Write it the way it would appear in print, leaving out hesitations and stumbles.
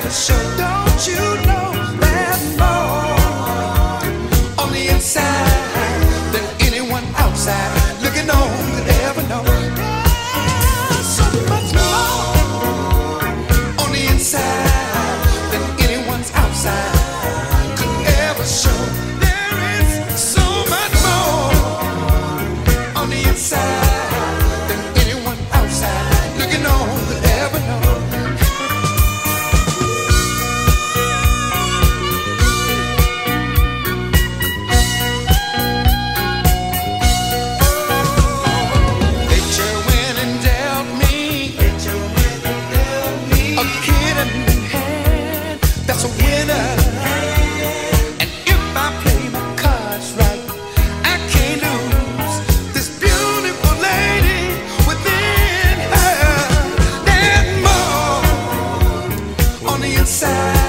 show. Don't you know there's more on the inside than anyone outside looking on could ever know? There's so much more on the inside than anyone's outside could ever show. There is so much more on the inside than anyone outside looking on could ever know. Nature went and dealt me a hidden hand that's a winner. And if I play my cards right, I can't lose this beautiful lady within her. There's more on the inside